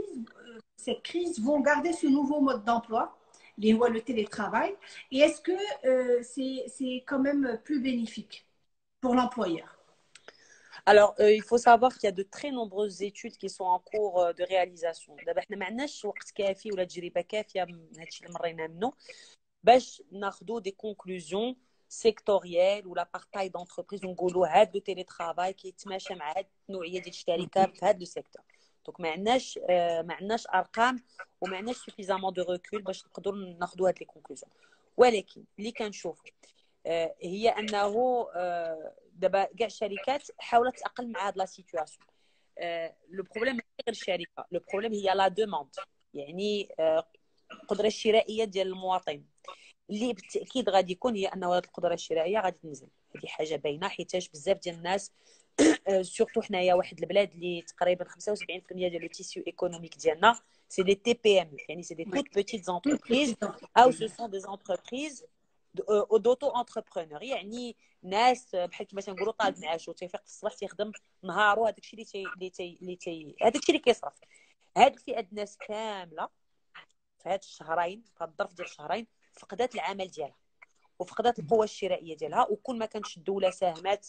cette crise vont garder ce nouveau mode d'emploi, le télétravail, et est-ce que c'est quand même plus bénéfique pour l'employeur? Alors, il faut savoir qu'il y a de très nombreuses études qui sont en cours de réalisation. دابا حنا ما عندناش وقت كافي ولا تجربه كافيه من هادشي اللي مرينا منه باش ناخذوا دي كونكلوزيون سيكتوريال ولا بارتاي دونتربريز ونقولوا هاد لو تيلي ترافاي كيتماشى مع هاد النوعيه ديال الشركات في هاد لو سيكتور. دونك ما عندناش ارقام وما عندناش سوفيزامون دو ريكول باش نقدروا ناخذوا هاد لي كونكلوزيون. ولكن اللي كنشوفوا هي انه دابا كاع الشركات حاولت تاقلم مع هاد لا سيتوياسيون. لو بروبليم ماشي غير الشركه، لو بروبليم هي لا دوموند، يعني القدره الشرائيه ديال المواطن اللي بالتاكيد غادي يكون هي انه هذه القدره الشرائيه غادي تنزل. هذه حاجه باينه حيتاش بزاف ديال الناس سورتو حنايا واحد البلاد اللي تقريبا 75% ديال لو تيسيو ايكونوميك ديالنا سي دي تي بي ام، يعني سي دي توت بيتيت زونتربريز او سو سون دي زونتربريز دوتو انتربرونور، يعني ناس بحال كما تنقولوا طالب معاشو تيفيق في الصباح تيخدم نهارو، هذاك الشيء هذاك الشيء اللي كيصرف. هاد الفئه الناس كامله في هاد الشهرين، في هاد الظرف ديال الشهرين، فقدات العمل ديالها وفقدات القوه الشرائيه ديالها، وكل ما كانتش الدوله ساهمات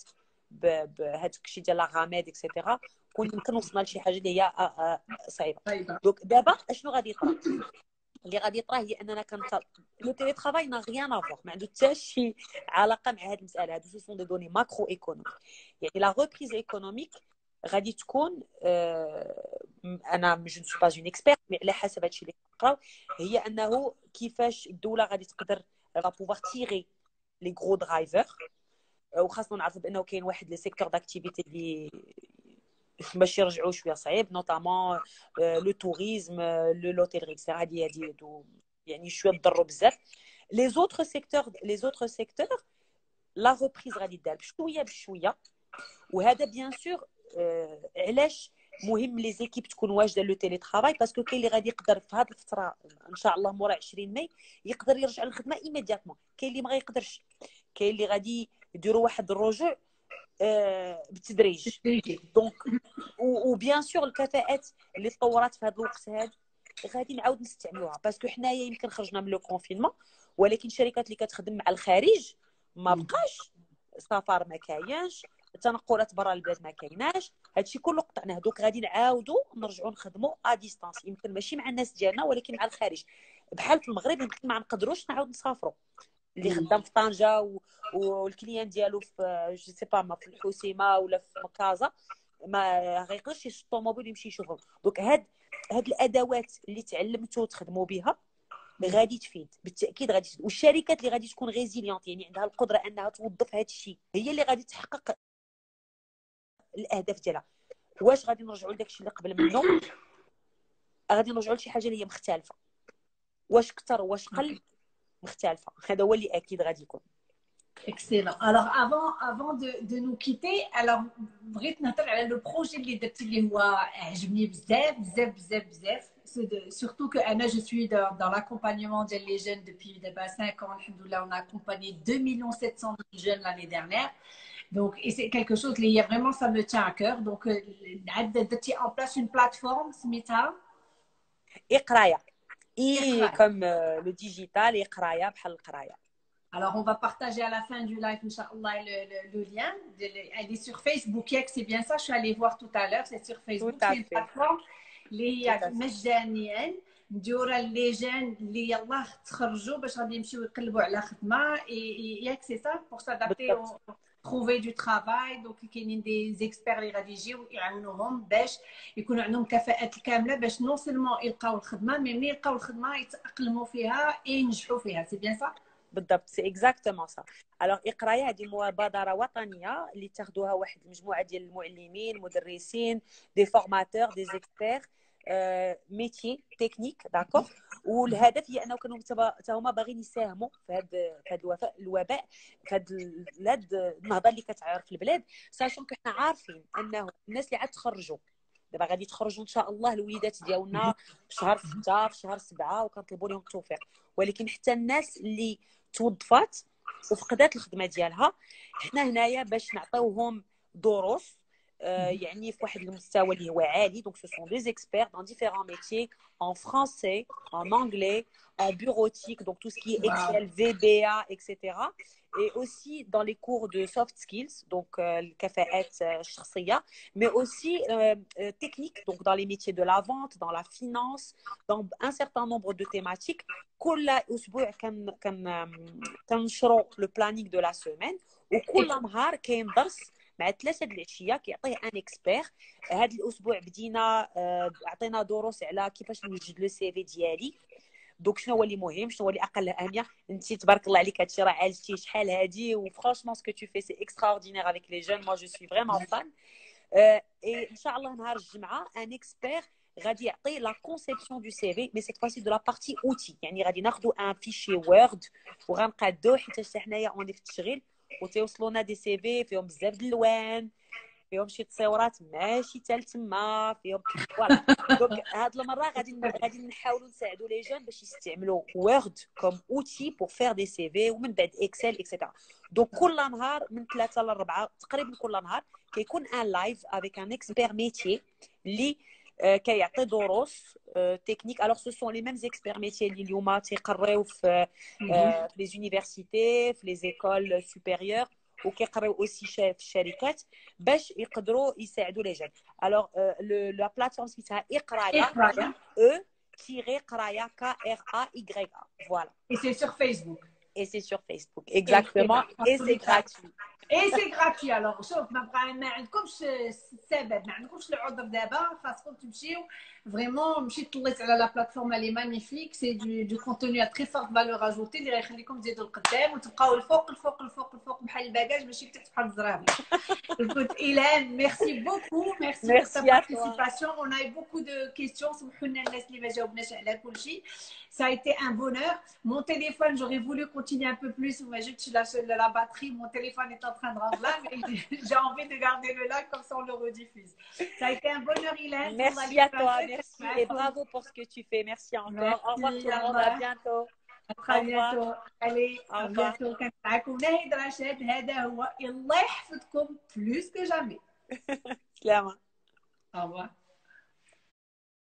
بهذاك الشيء ديال لا غاميد اكسيتيرا كون يمكن وصلنا لشي حاجه اللي هي صعيبه. دونك دابا اشنو غادي يطرا؟ اللي غادي يطرا هي اننا لو تيلي ترافاي نا غيان افوار، ما عنده حتى شي علاقه مع هذه المساله. هادو سون دي دوني ماكرو ايكونوميك، يعني لا ريبريز ايكونوميك غادي تكون انا جو سو با اون اكسبيرت مي على حسب هادشي اللي كنقراو هي انه كيفاش الدوله غادي تقدر بوفوار تيغي لي غرو درايفر، وخاصنا نعرفوا بانه كاين واحد لي سيكتور داكتيفيتي اللي باش يرجعوا شويه صعيب، نوطامون لو توريزم لو لوتيلري اكسترا، هادي يعني شويه تضروا بزاف. لي زوتر سيكتور لا ريبريز غادي دار بشويه بشويه. وهذا بيان سور علاش مهم لي زيكيب تكون واجده لو تيلي ترافاي، باسكو كاين اللي غادي يقدر في هذه الفتره ان شاء الله مورا 20 ماي يقدر يرجع للخدمه ايميدياتمون، كاين اللي ما يقدرش، كاين اللي غادي يديروا واحد الرجوع بالتدريج. دونك وبيان سور الكفاءات اللي تطورات في هذا الوقت هذا غادي نعاود نستعملوها، باسكو حنايا يمكن خرجنا من لو كونفينمون ولكن الشركات اللي كتخدم مع الخارج ما بقاش، السفر ما كاينش، التنقلات برا البلاد ما كايناش، هادشي كله قطعناه. دوك غادي نعاودوا نرجعوا نخدموا ا ديستانس، يمكن ماشي مع الناس ديالنا ولكن مع الخارج. بحال في المغرب يمكن ما نقدروش نعاود نسافروا، اللي خدام في طنجه والكليان ديالو في جو سي با في الحسيمه ولا في مكازا ما غيقدرش يشد الطوموبيل يمشي يشوفهم. دونك هاد الادوات اللي تعلمتوا تخدموا بها غادي تفيد بالتاكيد، غادي تفيد. والشركات اللي غادي تكون ريزيليونت يعني عندها القدره انها توظف هذا الشيء هي اللي غادي تحقق الاهداف ديالها. واش غادي نرجعوا لداك الشيء اللي قبل منه؟ غادي نرجعوا لشي حاجه اللي هي مختلفه، واش كثر واش قل مختلفه، هذا هو اللي اكيد غادي يكون. Excellent. Alors avant de nous quitter, alors بغيت نهضر على لو بروجي اللي درتي اللي هو عجبني بزاف بزاف بزاف بزاف. Surtout que Anna, je suis dans l'accompagnement des jeunes depuis 5 ans. Alhamdoulilah, on a accompagné 2 700 000 jeunes l'année dernière. Donc, et c'est quelque chose qui vraiment, ça me tient à cœur. Donc, درتي en place une plateforme, سميتها إقرايا. comme le digital, إقرايا بحال القراية. Alors, on va partager à la fin du live, Inch'Allah, le lien. Elle est sur Facebook, c'est bien ça. Je suis allée voir tout à l'heure, c'est sur Facebook. C'est une plateforme مجانيا نديرو لي جين اللي يلاه تخرجوا باش غادي يمشيو يقلبوا على خدمه ياك سي سا بور سادابتي بالضبط. trouver du travail. دونك كاينين دي زيكسبير اللي غادي يجيو يعاونوهم باش يكونوا عندهم كفاءات الكامله باش نو سيلمون يلقاو الخدمه مي ملي يلقاو الخدمه يتاقلموا فيها ينجحوا فيها. سي بيان صح؟ بالضبط سي اكزاكتومون سا. الوغ اقرايا هذه مبادره وطنيه اللي تاخذوها واحد المجموعه ديال المعلمين مدرسين دي فورماتور دي زيكسبير ميتي تكنيك داكوغ. والهدف هي انه كانوا هما باغيين يساهموا في هذا الوباء في هذا النهضه اللي كتعرف في البلاد، ساشون حنا عارفين انه الناس اللي عاد تخرجوا دابا غادي يتخرجوا ان شاء الله الوليدات ديالنا في شهر 6 في شهر 7 وكنطلبوا لهم التوفيق، ولكن حتى الناس اللي توظفات وفقدات الخدمه ديالها حنا هنايا باش نعطيوهم دروس يعني في واحد المستوى اللي هو عالي. دونك سو سون دي اكسبير dans différents métiers en français, en anglais, en bureautique, donc tout ce qui est Excel, VBA, etc. Et aussi dans les cours de soft skills, donc الكفاءات الشخصيه, mais aussi technique, donc dans les métiers de la vente, dans la finance, dans un certain nombre de thématiques. كل اسبوع كنشروا لو بلانينغ دو لا سيمين، وكل نهار كاين درس مع 3 د العشيه كيعطيه ان اكسبير. هذا الاسبوع بدينا عطينا دروس على كيفاش نوجد لو سي في ديالي. دونك شنو هو اللي مهم، شنو هو اللي اقل اهميه. انت تبارك الله عليك هادشي راه عالجتيه شحال هادي، وفرانشمون سكو تو في سي اكستراوردينير افيك لي جون. مو جو سوي فريمون فان. اي ان شاء الله نهار الجمعه ان اكسبير غادي يعطي لا كونسيبسيون دو سي في، مي سيت فاسي دو لا بارتي اوتي. يعني غادي ناخذوا ان فيشي وورد وغنقادوه حيت حنايا اوني في التشغيل وتيوصلونا دي سي في فيهم بزاف د الالوان، فيهم شي تصاورات ماشي حتى تما فيهم فوالا. دونك هاد المره غادي نحاولوا نساعدوا لي جون باش يستعملوا وورد كوم اوتي بور فير دي سي في، ومن بعد اكسل اكسيتيرا. دونك كل نهار من 3 ل 4 تقريبا كل نهار كيكون ان لايف افيك ان اكسبير ميتي اللي كيعطي دروس تكنيك. الوغ سو سون لي ميم اكسبير ميتي اللي اليوم تيقراو في لي زونيفرسيتي في لي زيكول سوبيريور، وكيقراو اوسي في الشركات باش يقدروا يساعدوا لي جون. الوغ لا بلاتفورم سميتها اقرايا او تيري قرايا KRAYA. فوالا. Et c'est sur Facebook. Et c'est sur Facebook, exactement. Et c'est gratuit. اي سي غراتوي. الوغ شوف ما عندكمش السبب، ما عندكمش العذر دابا، خاصكم تمشيو فريمون. مشيت طليت على لا بلاتفورم اللي مانيفيك، سي دو كونتوني تري فورت فالور اجوتي اللي غيخليكم تزيدوا لقدام وتبقاو الفوق الفوق الفوق الفوق بحال الباكاج ماشي تحت بحال الزرابي. Écoute, Hélène, merci beaucoup. Merci pour ta participation. On a eu beaucoup de questions. Ça a été un bonheur. Mon téléphone, j'aurais voulu continuer un peu plus. Mais je suis la batterie. Mon téléphone est en train de rentrer. Mais j'ai envie de garder le live comme ça on le rediffuse. Ça a été un bonheur, Hélène. Merci à toi. Merci et bravo pour ce que tu fais. Merci encore. Au revoir tout le monde. À bientôt. À très bientôt. Allez, à bientôt. كان معكم ناهد رشاد. هذا هو الله يحفظكم plus que jamais. سلامة. Au revoir.